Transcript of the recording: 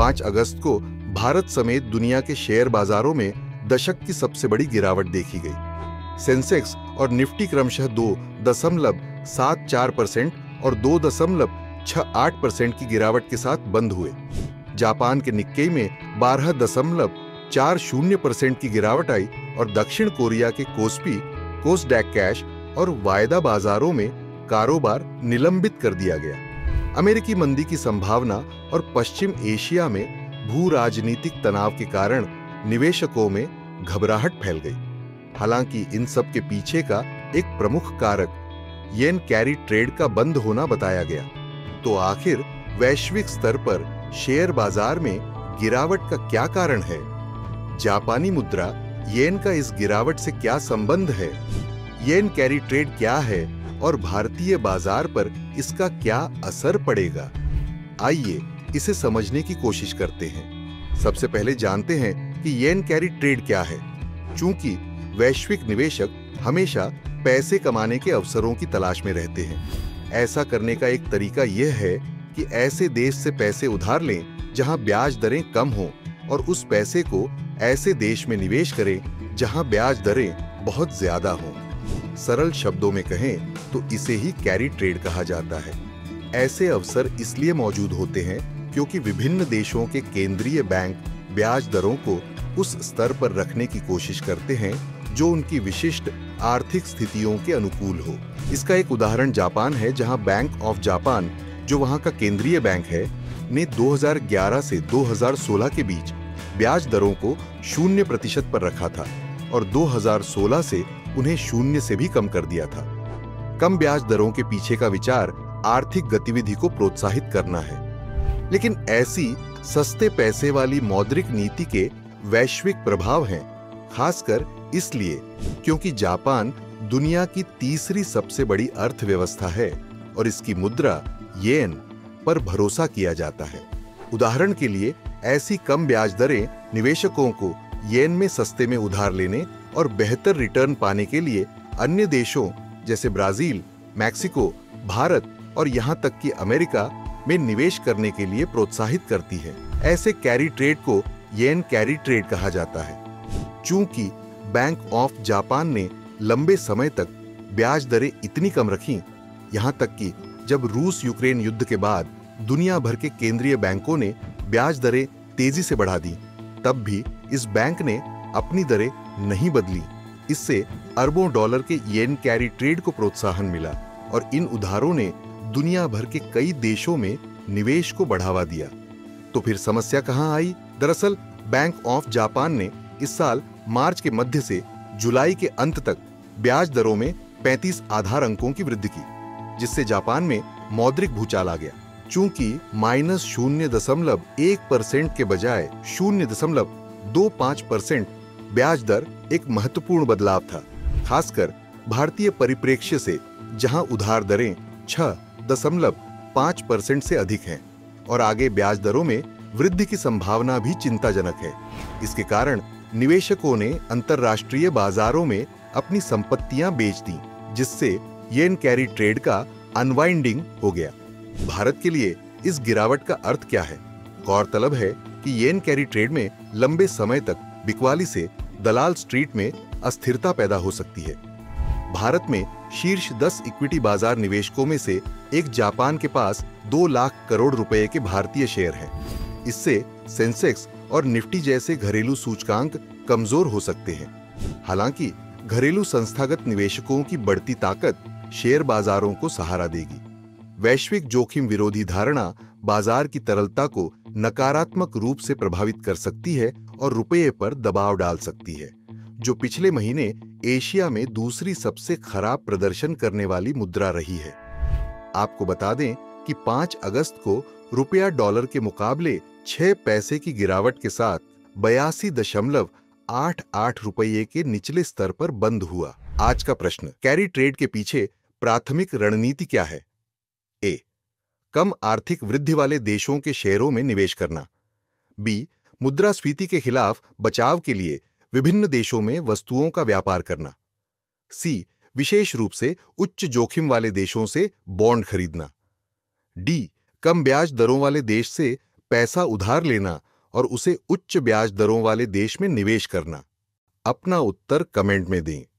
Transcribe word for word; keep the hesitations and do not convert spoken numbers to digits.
पाँच अगस्त को भारत समेत दुनिया के शेयर बाजारों में दशक की सबसे बड़ी गिरावट देखी गई। सेंसेक्स और निफ्टी क्रमशः दो दशमलव सात चार परसेंट और दो दशमलव छह आठ परसेंट की गिरावट के साथ बंद हुए। जापान के निक्केई में बारह दशमलव चार शून्य परसेंट की गिरावट आई और दक्षिण कोरिया के कोस्पी, कोस्डैक कैश और वायदा बाजारों में कारोबार निलंबित कर दिया गया। अमेरिकी मंदी की संभावना और पश्चिम एशिया में भू राजनीतिक तनाव के कारण निवेशकों में घबराहट फैल गई। हालांकि इन सब के पीछे का एक प्रमुख कारक येन कैरी ट्रेड का बंद होना बताया गया। तो आखिर वैश्विक स्तर पर शेयर बाजार में गिरावट का क्या कारण है? जापानी मुद्रा येन का इस गिरावट से क्या संबंध है? येन कैरी ट्रेड क्या है और भारतीय बाजार पर इसका क्या असर पड़ेगा? आइए इसे समझने की कोशिश करते हैं। सबसे पहले जानते हैं कि येन कैरी ट्रेड क्या है। चूंकि वैश्विक निवेशक हमेशा पैसे कमाने के अवसरों की तलाश में रहते हैं, ऐसा करने का एक तरीका यह है कि ऐसे देश से पैसे उधार लें जहां ब्याज दरें कम हों और उस पैसे को ऐसे देश में निवेश करें जहां ब्याज दरें बहुत ज्यादा हों। सरल शब्दों में कहें तो इसे ही कैरी ट्रेड कहा जाता है। ऐसे अवसर इसलिए मौजूद होते हैं क्योंकि विभिन्न देशों के केंद्रीय बैंक ब्याज दरों को उस स्तर पर रखने की कोशिश करते हैं जो उनकी विशिष्ट आर्थिक स्थितियों के अनुकूल हो। इसका एक उदाहरण जापान है, जहां बैंक ऑफ जापान, जो वहां का केंद्रीय बैंक है, ने दो हज़ार ग्यारह से दो हज़ार सोलह के बीच ब्याज दरों को शून्य प्रतिशत पर रखा था और दो हज़ार सोलह से उन्हें शून्य से भी कम कर दिया था। कम ब्याज दरों के पीछे का विचार आर्थिक गतिविधि को प्रोत्साहित करना है। लेकिन ऐसी सस्ते पैसे वाली मौद्रिक नीति के वैश्विक प्रभाव हैं, खासकर इसलिए क्योंकि जापान दुनिया की तीसरी सबसे बड़ी अर्थव्यवस्था है और इसकी मुद्रा येन पर भरोसा किया जाता है। उदाहरण के लिए, ऐसी कम ब्याज दरें निवेशकों को येन में सस्ते में उधार लेने और बेहतर रिटर्न पाने के लिए अन्य देशों जैसे ब्राजील, मैक्सिको, भारत और यहां तक कि अमेरिका में निवेश करने के लिए प्रोत्साहित करती है। ऐसे कैरी ट्रेड को येन कैरी ट्रेड कहा जाता है। चूंकि बैंक ऑफ जापान ने लंबे समय तक ब्याज दरें इतनी कम रखीं, यहां तक कि जब रूस यूक्रेन युद्ध के बाद दुनिया भर के केंद्रीय बैंकों ने ब्याज दरें तेजी से बढ़ा दी, तब भी इस बैंक ने अपनी दरें नहीं बदली। इससे अरबों डॉलर के येन कैरी ट्रेड को प्रोत्साहन मिला और इन उधारों ने दुनिया भर के कई देशों में निवेश को बढ़ावा दिया। तो फिर समस्या कहां आई? दरअसल बैंक ऑफ जापान ने इस साल मार्च के मध्य से जुलाई के अंत तक ब्याज दरों में पैंतीस आधार अंकों की वृद्धि की, जिससे जापान में मौद्रिक भूचाल आ गया। चूंकि माइनस शून्य दशमलव एक परसेंट के बजाय शून्य दशमलव दो पांच परसेंट ब्याज दर एक महत्वपूर्ण बदलाव था, खासकर भारतीय परिप्रेक्ष्य से, जहां उधार दरें छह दशमलव पांच परसेंट से अधिक हैं और आगे ब्याज दरों में वृद्धि की संभावना भी चिंताजनक है। इसके कारण निवेशकों ने अंतर्राष्ट्रीय बाजारों में अपनी संपत्तियां बेच दी, जिससे येन कैरी ट्रेड का अनवाइंडिंग हो गया। भारत के लिए इस गिरावट का अर्थ क्या है? गौरतलब है कि येन कैरी ट्रेड में लंबे समय तक बिकवाली से दलाल स्ट्रीट में अस्थिरता पैदा हो सकती है। भारत में शीर्ष दस इक्विटी बाजार निवेशकों में से एक जापान के पास दो लाख करोड़ रुपए के भारतीय शेयर हैं। इससे सेंसेक्स और निफ्टी जैसे घरेलू सूचकांक कमजोर हो सकते हैं। हालांकि घरेलू संस्थागत निवेशकों की बढ़ती ताकत शेयर बाजारों को सहारा देगी। वैश्विक जोखिम विरोधी धारणा बाजार की तरलता को नकारात्मक रूप से प्रभावित कर सकती है और रुपये पर दबाव डाल सकती है, जो पिछले महीने एशिया में दूसरी सबसे खराब प्रदर्शन करने वाली मुद्रा रही है। आपको बता दें कि पाँच अगस्त को रुपया डॉलर के मुकाबले छह पैसे की गिरावट के साथ बयासी दशमलव आठ आठ रुपये के निचले स्तर पर बंद हुआ। आज का प्रश्न, कैरी ट्रेड के पीछे प्राथमिक रणनीति क्या है? ए, कम आर्थिक वृद्धि वाले देशों के शेयरों में निवेश करना। बी, मुद्रास्फीति के खिलाफ बचाव के लिए विभिन्न देशों में वस्तुओं का व्यापार करना। सी, विशेष रूप से उच्च जोखिम वाले देशों से बॉन्ड खरीदना। डी, कम ब्याज दरों वाले देश से पैसा उधार लेना और उसे उच्च ब्याज दरों वाले देश में निवेश करना? अपना उत्तर कमेंट में दें।